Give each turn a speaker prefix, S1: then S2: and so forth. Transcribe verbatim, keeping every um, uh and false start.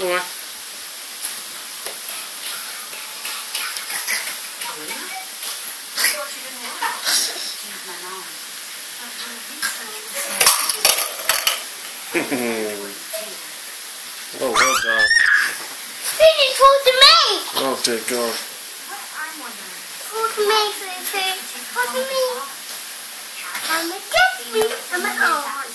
S1: boy. Oh, well done.
S2: Finish talking to me.
S1: Oh, dear God.
S2: Talk to me, Fifi. Talk to me. I'm a get me. I'm a oh.